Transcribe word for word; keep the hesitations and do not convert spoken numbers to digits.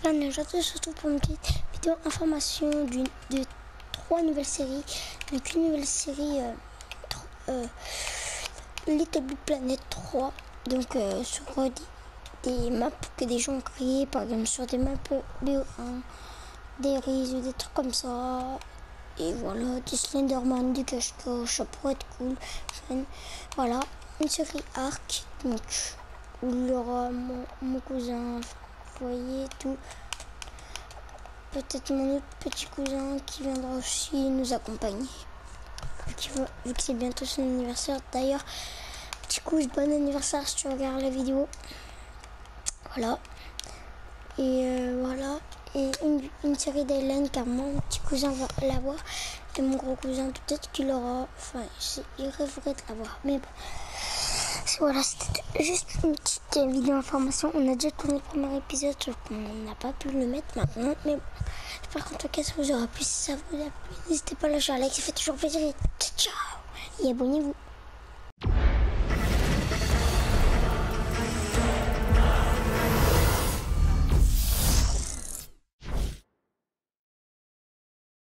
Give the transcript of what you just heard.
Stéphane, aujourd'hui je se retrouve pour une petite vidéo information d'une, de trois nouvelles séries. Donc une nouvelle série euh, euh, Little Big Planet trois, donc euh, sur euh, des, des maps que des gens ont créées, par exemple sur des maps B O un, des Riz ou des trucs comme ça. Et voilà, des Slenderman, du cache-cache, ça pourrait être cool. Voilà, une série Arc, donc où il y aura mon, mon cousin, vous voyez tout. Peut-être mon autre petit cousin qui viendra aussi nous accompagner. Vu que c'est bientôt son anniversaire. D'ailleurs, petit cousin, bon anniversaire si tu regardes la vidéo. Voilà. Et euh, voilà. Et une, une série d'Hélène, car mon petit cousin va l'avoir. Et mon gros cousin, peut-être qu'il aura. Enfin, il rêverait de l'avoir. Mais bon. Voilà, c'était juste une petite vidéo information. On a déjà tourné le premier épisode, sauf qu'on n'a pas pu le mettre maintenant. Mais bon, j'espère qu'en tout cas ça vous aura plu. Si ça vous a plu, n'hésitez pas à lâcher un like, ça fait toujours plaisir. Et ciao, et abonnez-vous.